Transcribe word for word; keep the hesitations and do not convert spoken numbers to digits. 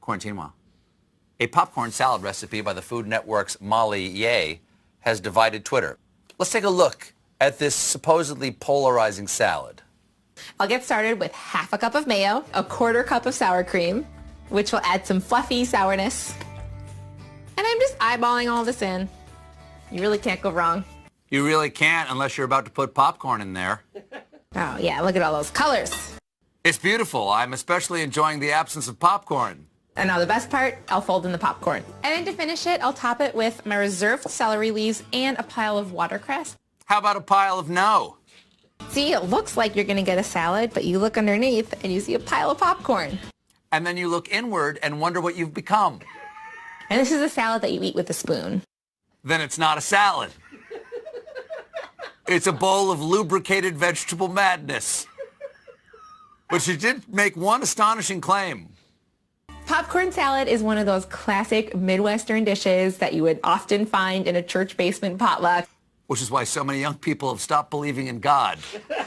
Quarantine While. A popcorn salad recipe by the Food Network's Molly Ye has divided Twitter. Let's take a look at this supposedly polarizing salad. I'll get started with half a cup of mayo, a quarter cup of sour cream, which will add some fluffy sourness. And I'm just eyeballing all this in. You really can't go wrong. You really can't unless you're about to put popcorn in there. Oh yeah, look at all those colors. It's beautiful. I'm especially enjoying the absence of popcorn. And now the best part, I'll fold in the popcorn. And then to finish it, I'll top it with my reserved celery leaves and a pile of watercress. How about a pile of no? See, it looks like you're gonna get a salad, but you look underneath and you see a pile of popcorn. And then you look inward and wonder what you've become. And this is a salad that you eat with a spoon. Then it's not a salad. It's a bowl of lubricated vegetable madness. But she did make one astonishing claim. Popcorn salad is one of those classic Midwestern dishes that you would often find in a church basement potluck. Which is why so many young people have stopped believing in God.